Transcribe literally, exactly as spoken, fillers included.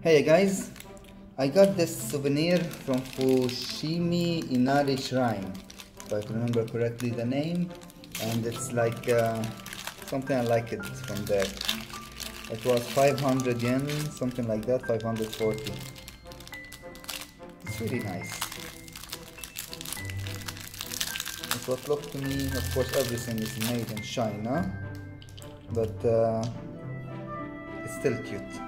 Hey guys, I got this souvenir from Fushimi Inari Shrine, if I can remember correctly the name, and it's like uh, something I like it from there. It was five hundred yen, something like that, five hundred forty. It's really nice. It's what looked to me, of course everything is made in China, but uh, it's still cute.